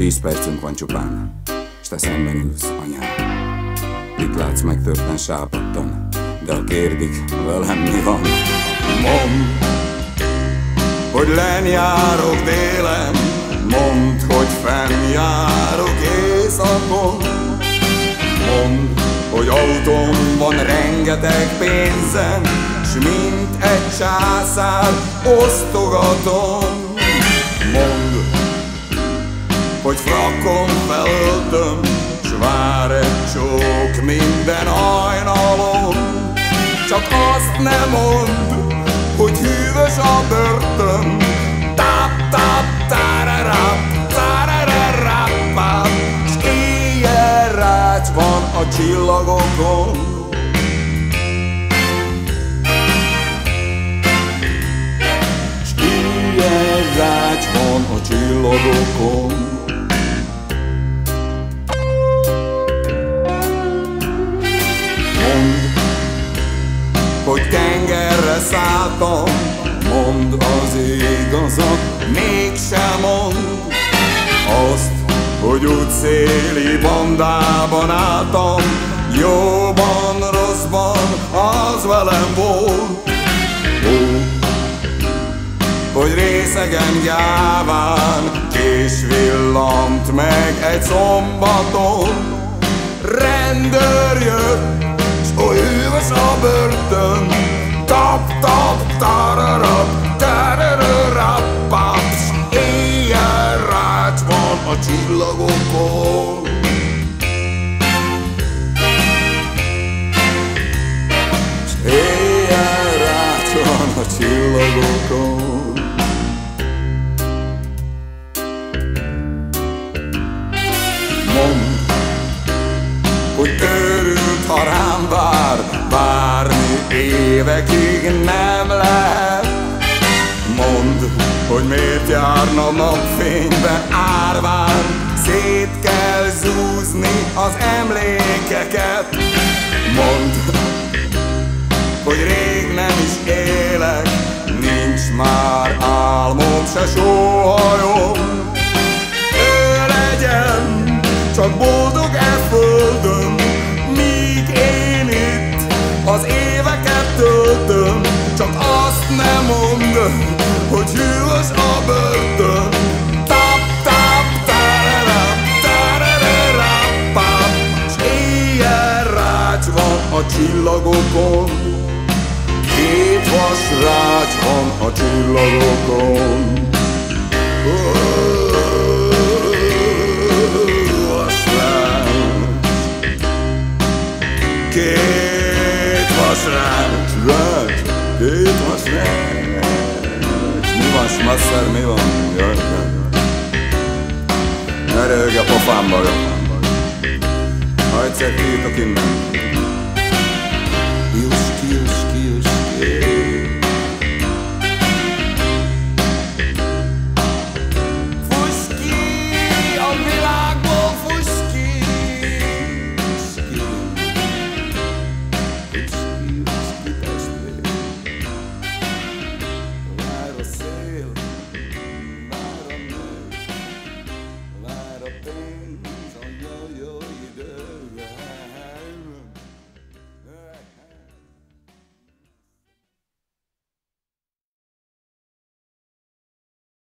10 percünk van csupán, s te szemben ülsz, anyám. Itt látsz megtörten sápadtan, de ha kérdik, velem mi van? Mondd, hogy lenn járok délen, mondd, hogy fenn járok éjszakon. Mondd, hogy autón van rengeteg pénzem, s mint egy császár osztogatom. Mondd, hogy frakkon felöltöm, s vár egy csók minden hajnalom. Csak azt nem mondd, hogy hűvös a börtön. Tap, tap, tararap, tarararap, s éjjel rács van a csillagokon. S éjjel rács van a csillagokon. Hogy tengerre szálltam, mondd az igazat, mégsem mondd azt, hogy útszéli bandában álltam, jóban, rosszban, az velem volt. Ó, hogy részegen gyáván kés villant meg egy szombaton. Rendőr jött, s oly hűvös a börtön. Tap, tap, tararap, tarararap, s éjjel rács van a csillagokon. S éjjel rács van a csillagokon. Mondd, hogy őrült, ha rám vár, várni évekig nem lehet. Mondd, hogy miért járna napfénybe árván, szét kell zúzni az emlékeket. Mondd, hogy rég nem is élek, nincs már álmom, se sóhajom. Ő legyen csak boldog-e földön, míg én itt az éveket töltöm. Csak azt nem mondd, hogy hűvös a börtön. Tap, tap, tararap, tarararap, s éjjel rács van a csillagokon. Két vas rács van a csillagokon. Két vasrács, két vasrács. Mi van, smasszer, mi van? Jaj, ne röhögj a pofámba, jó? Ha egyszer kijutok innen,